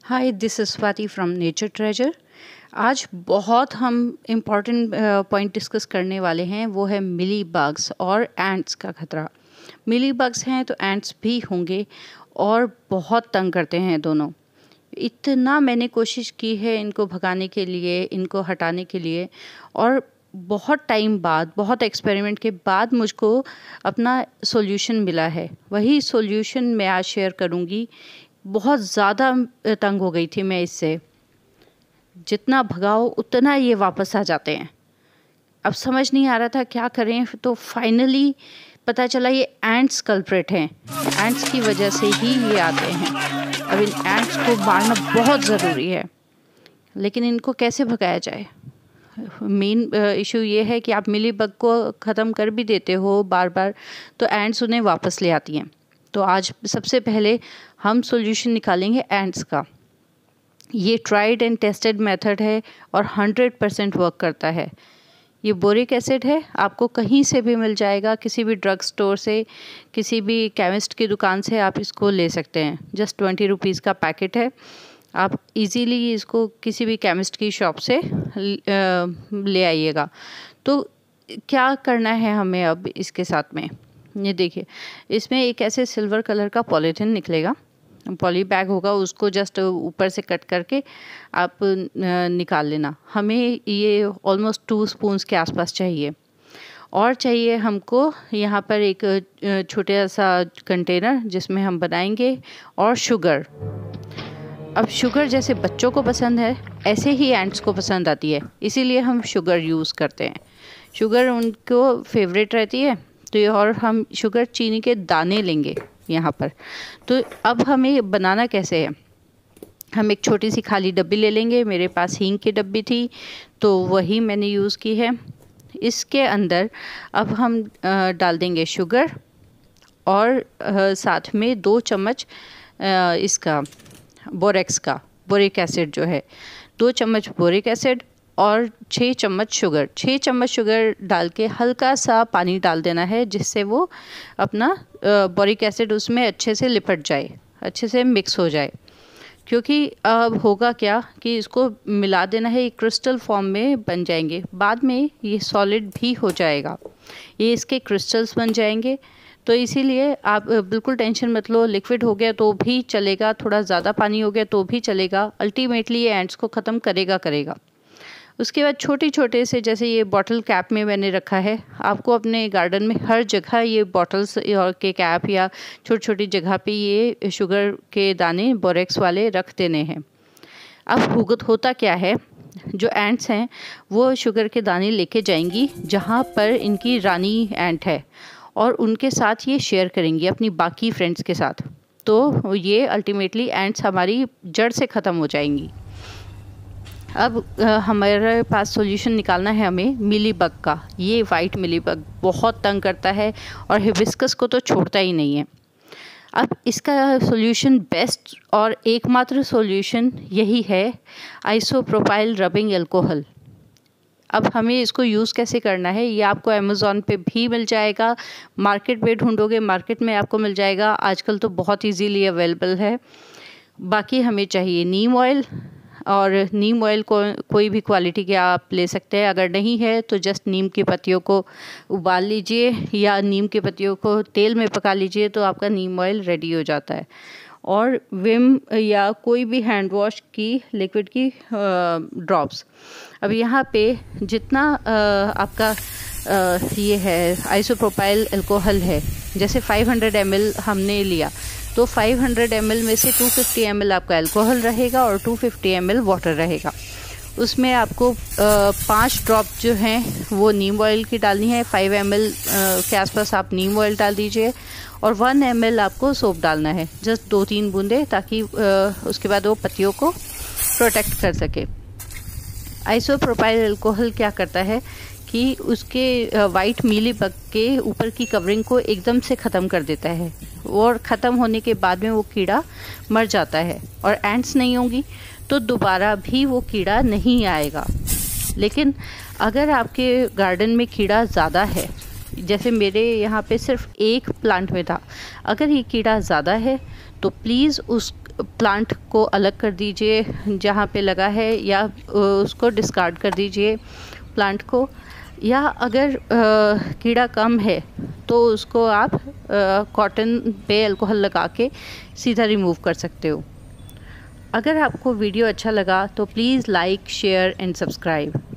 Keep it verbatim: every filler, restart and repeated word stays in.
Hi, this is Swati from Nature Treasure. आज बहुत हम इम्पॉर्टेंट पॉइंट डिस्कस करने वाले हैं, वो है मिली बग्स और एंट्स का खतरा। मिली बग्स हैं तो एंट्स भी होंगे और बहुत तंग करते हैं दोनों। इतना मैंने कोशिश की है इनको भगाने के लिए, इनको हटाने के लिए, और बहुत टाइम बाद, बहुत एक्सपेरिमेंट के बाद मुझको अपना सॉल्यूशन मिला है। वही सॉल्यूशन मैं आज शेयर करूँगी। बहुत ज़्यादा तंग हो गई थी मैं इससे, जितना भगाओ उतना ये वापस आ जाते हैं। अब समझ नहीं आ रहा था क्या करें, तो फाइनली पता चला ये एंट्स कल्प्रेट हैं। एंट्स की वजह से ही ये आते हैं। अब इन एंट्स को मारना बहुत ज़रूरी है, लेकिन इनको कैसे भगाया जाए? मेन इशू ये है कि आप मिली बग को ख़त्म कर भी देते हो बार बार, तो एंट्स उन्हें वापस ले आती हैं। तो आज सबसे पहले हम सॉल्यूशन निकालेंगे एंट्स का। ये ट्राइड एंड टेस्टेड मेथड है और हंड्रेड परसेंट वर्क करता है। ये बोरिक एसिड है, आपको कहीं से भी मिल जाएगा, किसी भी ड्रग स्टोर से, किसी भी केमिस्ट की दुकान से आप इसको ले सकते हैं। जस्ट ट्वेंटी रुपीज़ का पैकेट है। आप इजीली इसको किसी भी केमिस्ट की शॉप से ले आइएगा। तो क्या करना है हमें अब इसके साथ में? ये देखिए, इसमें एक ऐसे सिल्वर कलर का पॉलीथीन निकलेगा, पॉली बैग होगा, उसको जस्ट ऊपर से कट करके आप निकाल लेना। हमें ये ऑलमोस्ट टू स्पून्स के आसपास चाहिए। और चाहिए हमको यहाँ पर एक छोटा सा कंटेनर जिसमें हम बनाएंगे, और शुगर। अब शुगर जैसे बच्चों को पसंद है, ऐसे ही एंट्स को पसंद आती है, इसीलिए हम शुगर यूज़ करते हैं। शुगर उनको फेवरेट रहती है। तो और हम शुगर चीनी के दाने लेंगे यहाँ पर। तो अब हमें बनाना कैसे है? हम एक छोटी सी खाली डब्बी ले लेंगे। मेरे पास हींग की डब्बी थी तो वही मैंने यूज़ की है। इसके अंदर अब हम डाल देंगे शुगर, और साथ में दो चम्मच इसका बोरेक्स का, बोरिक एसिड जो है, दो चम्मच बोरिक एसिड और छः चम्मच शुगर। छः चम्मच शुगर डाल के हल्का सा पानी डाल देना है, जिससे वो अपना बोरिक एसिड उसमें अच्छे से लिपट जाए, अच्छे से मिक्स हो जाए। क्योंकि अब होगा क्या कि इसको मिला देना है, एक क्रिस्टल फॉर्म में बन जाएंगे। बाद में ये सॉलिड भी हो जाएगा, ये इसके क्रिस्टल्स बन जाएंगे। तो इसीलिए आप बिल्कुल टेंशन मत लो। लिक्विड हो गया तो भी चलेगा, थोड़ा ज़्यादा पानी हो गया तो भी चलेगा। अल्टीमेटली ये एंट्स को ख़त्म करेगा करेगा उसके बाद छोटे छोटे से, जैसे ये बॉटल कैप में मैंने रखा है, आपको अपने गार्डन में हर जगह ये बॉटल्स और के कैप या छोटी छोटी जगह पे ये शुगर के दाने बोरेक्स वाले रख देने हैं। अब भुगत होता क्या है, जो एंट्स हैं वो शुगर के दाने लेके जाएंगी जहाँ पर इनकी रानी एंट है, और उनके साथ ये शेयर करेंगी अपनी बाकी फ्रेंड्स के साथ। तो ये अल्टीमेटली एंट्स हमारी जड़ से ख़त्म हो जाएंगी। अब हमारे पास सॉल्यूशन निकालना है हमें मिली बग का। ये वाइट मिली बग बहुत तंग करता है और हिबिस्कस को तो छोड़ता ही नहीं है। अब इसका सॉल्यूशन बेस्ट और एकमात्र सॉल्यूशन यही है, आइसोप्रोपाइल रबिंग अल्कोहल। अब हमें इसको यूज़ कैसे करना है, ये आपको अमेज़ॉन पे भी मिल जाएगा, मार्केट में ढूंढोगे मार्केट में आपको मिल जाएगा। आजकल तो बहुत इजीली अवेलेबल है। बाकी हमें चाहिए नीम ऑयल, और नीम ऑयल को कोई भी क्वालिटी के आप ले सकते हैं। अगर नहीं है तो जस्ट नीम की पत्तियों को उबाल लीजिए या नीम की पत्तियों को तेल में पका लीजिए, तो आपका नीम ऑयल रेडी हो जाता है। और विम या कोई भी हैंड वॉश की लिक्विड की ड्रॉप्स। अब यहाँ पे जितना आ, आपका आ, ये है आइसोप्रोपाइल अल्कोहल है, जैसे पाँच सौ एम एल हमने लिया, तो पाँच सौ एम एल में से दो सौ पचास एम एल आपका अल्कोहल रहेगा और दो सौ पचास एम एल वाटर रहेगा। उसमें आपको पाँच ड्रॉप जो हैं वो नीम ऑयल की डालनी है। पाँच एम एल के आसपास आप नीम ऑयल डाल दीजिए, और वन एम एल आपको सोप डालना है, जस्ट दो तीन बूंदे, ताकि आ, उसके बाद वो पत्तियों को प्रोटेक्ट कर सके। आइसोप्रोपाइल अल्कोहल क्या करता है कि उसके वाइट मीली बग के ऊपर की कवरिंग को एकदम से ख़त्म कर देता है, और ख़त्म होने के बाद में वो कीड़ा मर जाता है, और एंट्स नहीं होंगी तो दोबारा भी वो कीड़ा नहीं आएगा। लेकिन अगर आपके गार्डन में कीड़ा ज़्यादा है, जैसे मेरे यहाँ पे सिर्फ एक प्लांट में था, अगर ये कीड़ा ज़्यादा है तो प्लीज़ उस प्लांट को अलग कर दीजिए जहाँ पे लगा है, या उसको डिस्कार्ड कर दीजिए प्लांट को। या अगर आ, कीड़ा कम है तो उसको आप कॉटन पे अल्कोहल लगा के सीधा रिमूव कर सकते हो। अगर आपको वीडियो अच्छा लगा तो please like, share and subscribe.